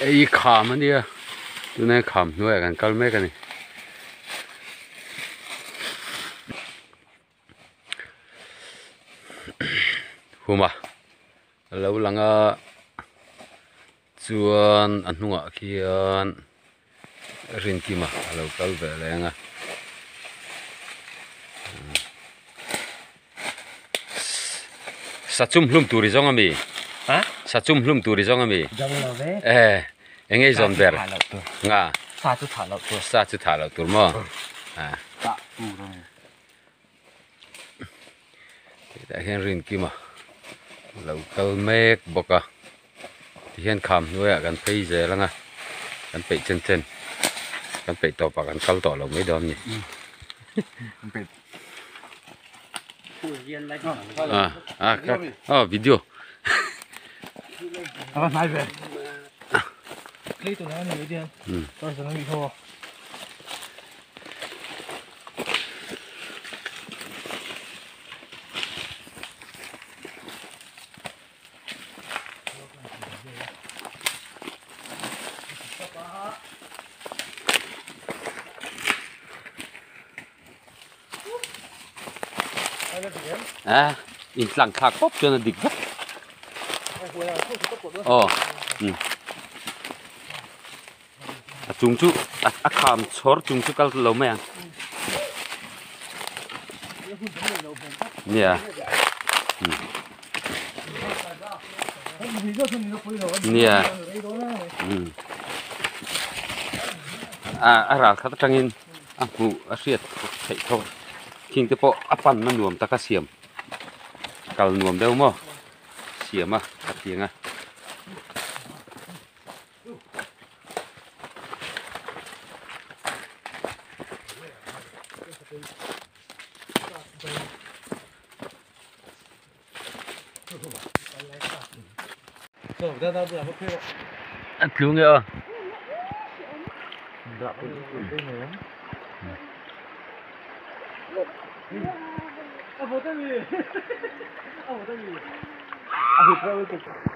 ấy khám anh đi à tụi này khám nuôiกันcâu mấy cái này hôm à lâu lăng chuan anh hùng ạ khi rin kim à lâu câu về lại à sát chung lum turi zong ami hả sát chung lum turi zong ami dòng là vé anh ấy dọn về ngà sa chú thả lợn tôi sát chút thả lâu tuổi mà tạ rồi tại hiện rin kim à lâu câu mấy bọc à thì hiện khám nuôi à gần thấy giờ lăng à gần bị chân chân gần bị tàu bạc gần câu tàu lâu mấy đom nhỉ video này về lấy tụi nó nhiều tiền tôi sẽ nó bị thua in lặng khạc bóp cho nó địch vắt chúng chú khám chót chúng chú cao lâu mấy anh nè nè ra khát trăng in vụ siết chạy thôi khi cái bộ panมันรวมตะกะเสียมกัลรวมเด้อมั้งเสียมอ่ะตะเกียงอ่ะอันผิวเงี้ยอ่ะ啊，不等于，啊，不等于，啊，不要这个。